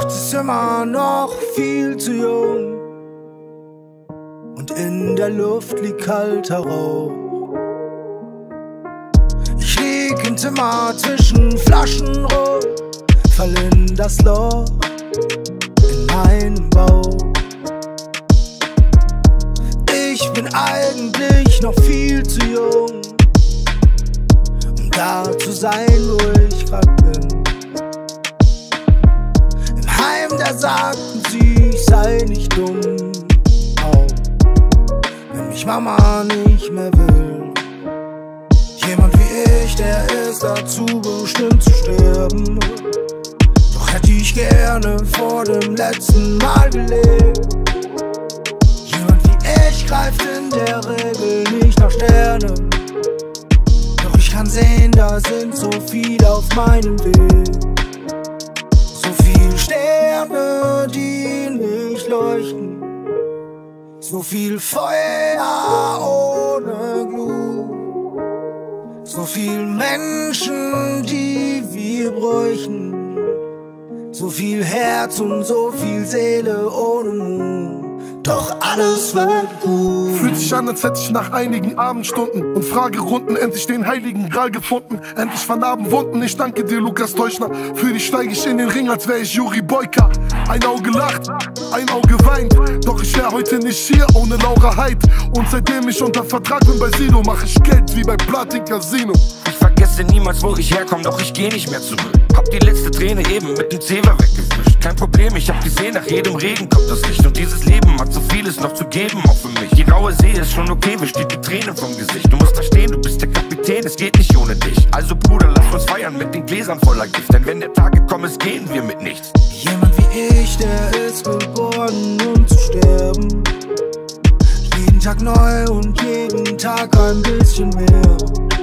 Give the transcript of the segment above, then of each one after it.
Nacht ist immer noch viel zu jung und in der Luft liegt kalter Rauch. Ich lieg im Zimmer zwischen Flaschen rum, fall in das Loch in meinem Bauch. Ich bin eigentlich noch viel zu jung, um da zu sein, wo ich grad bin. Im Heim, da sagten sie, ich sei nicht dumm, auch wenn mich Mama nicht mehr will. Jemand wie ich, der ist dazu bestimmt zu sterben. Doch hätte ich gerne vor dem letzten Mal gelebt. Jemand wie ich greift in der Regel nicht nach Sternen. Doch ich kann sehen, da sind so viele auf meinem Weg. So viele Sterne, die nicht leuchten. So viel Feuer ohne Glut. So viel Menschen, die wir bräuchten. So viel Herz und so viel Seele ohne Mut. Doch alles wird gut. Fühlt sich an, als hätte ich nach einigen Abendstunden und Fragerunden endlich den heiligen Gral gefunden. Endlich vernarben Wunden. Ich danke dir, Lukas Teuchner. Für dich steige ich in den Ring, als wäre ich Juri Boyka. Ein Auge lacht, ein Auge weint. Doch ich wär heute nicht hier ohne Laura Heid. Und seitdem ich unter Vertrag bin bei Sido, mach ich Geld wie bei Platin Casino. Ich vergesse niemals, wo ich herkomme, doch ich geh nicht mehr zurück. Hab die letzte Träne eben mit dem Zewa weggewischt. Kein Problem, ich hab gesehen, nach jedem Regen kommt das Licht. Und dieses Leben hat so vieles noch zu geben, auch für mich. Die raue See ist schon okay, mir steht die Tränen vom Gesicht. Du musst verstehen, du bist der Kapitän, es geht nicht ohne dich. Also Bruder, lass uns feiern mit den Gläsern voller Gift. Denn wenn der Tag gekommen ist, gehen wir mit nichts. Jemand wie ich, der ist geboren, um zu sterben. Jeden Tag neu und jeden Tag ein bisschen mehr.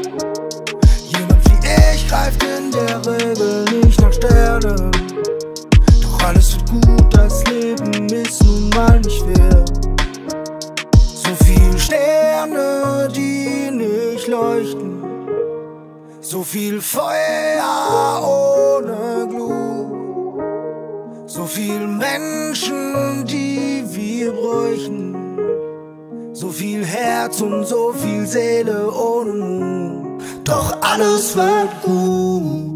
Jemand wie ich greift in der Regel nicht nach Sternen. Doch alles wird gut, das Leben ist nun mal nicht fair. So viele Sterne, die nicht leuchten. So viel Feuer ohne Glut. So viel Menschen, die wir bräuchten. So viel Herz und so viel Seele ohne Mut. Doch alles wird gut.